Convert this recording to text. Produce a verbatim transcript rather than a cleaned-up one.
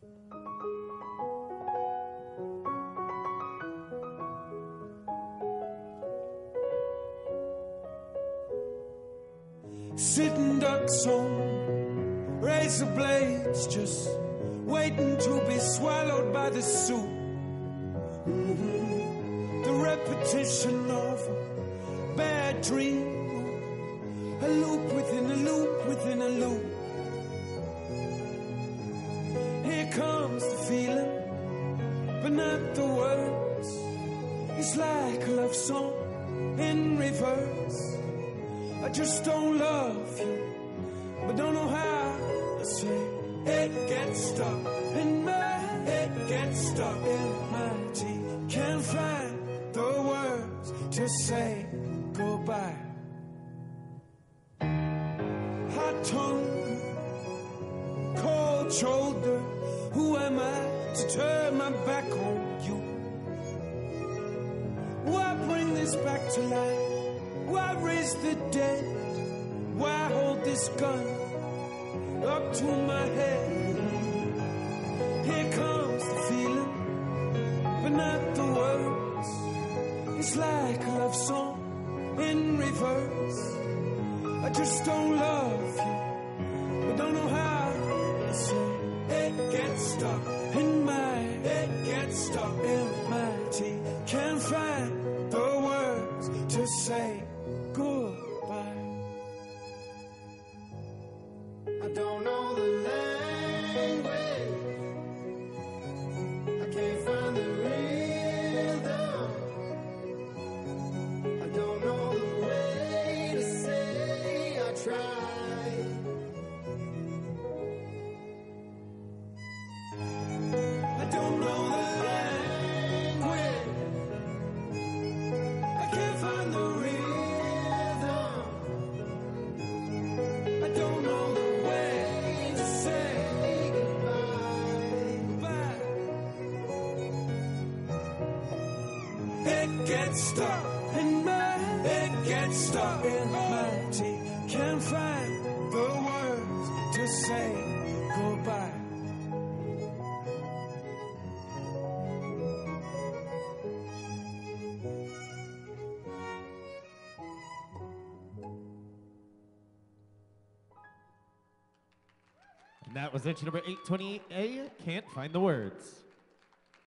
Sitting ducks on razor blades, just waiting to be swallowed by the soup. Mm-hmm. The repetition of a bad dream, a loop within a loop within a loop. Here comes the feeling, but not the words. It's like a love song in reverse. I just don't love you, but don't know how to say. It gets stuck in my, it gets stuck in my teeth. Can't find the words to say goodbye. Hot tongue, cold shoulder. Who am I to turn my back on you? Why bring this back to life? Why raise the dead? Why hold this gun up to my head? Here comes the feeling, but not the words. It's like a love song in reverse. I just don't love you, but don't know how to say. It gets stuck in my, it gets stuck in my teeth. Can't find the words to say goodbye. I don't know the language. I can't find the rhythm. I don't know the way to say I tried. I don't know the language. I can't find the rhythm. I don't know the way to say goodbye. It gets stuck in my, it gets stuck in my teeth. Can't find the words to say goodbye. And that was entry number eight twenty-eight A, Can't Find the Words.